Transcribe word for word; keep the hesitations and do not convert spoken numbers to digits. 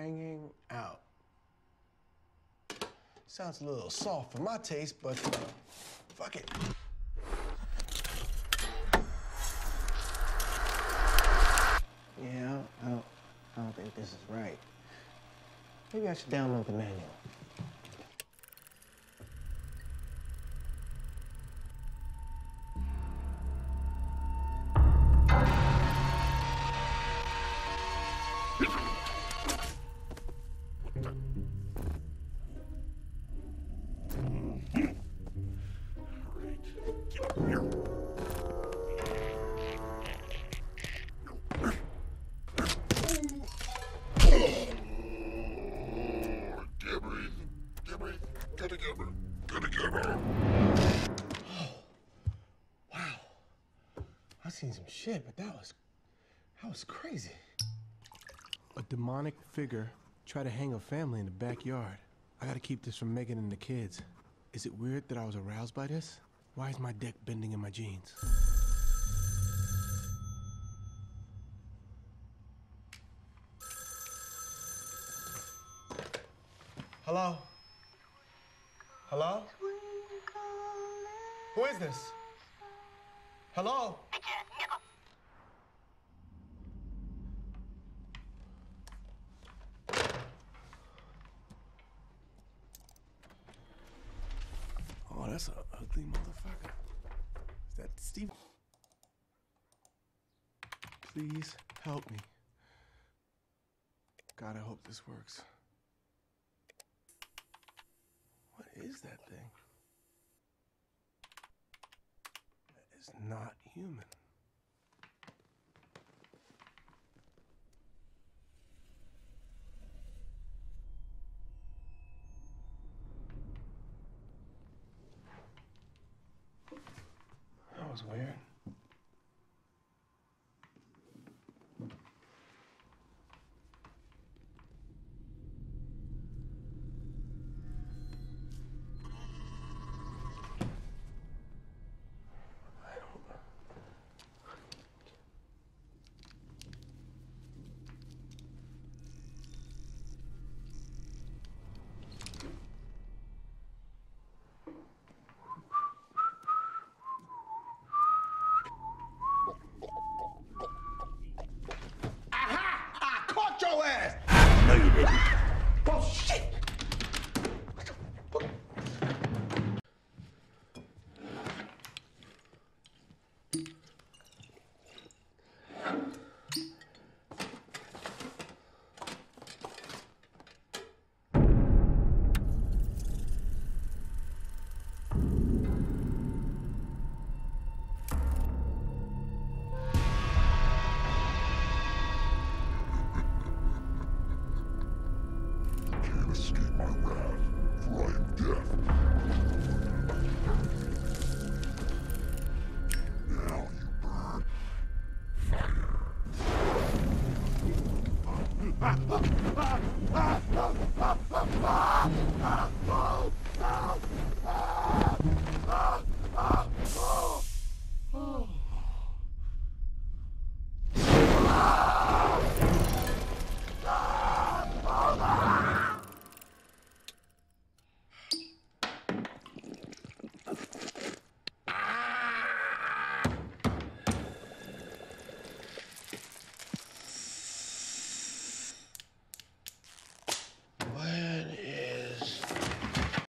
hanging out. Sounds a little soft for my taste, but uh, fuck it. Yeah, I don't, I don't think this is right. Maybe I should download the manual. I've seen some shit, but that was, that was crazy. A demonic figure tried to hang a family in the backyard. I gotta keep this from Megan and the kids. Is it weird that I was aroused by this? Why is my dick bending in my jeans? Hello? Hello? Who is this? Hello? Oh, that's an ugly motherfucker. Is that Steve? Please help me. God, I hope this works. What is that thing? That is not human. That was weird.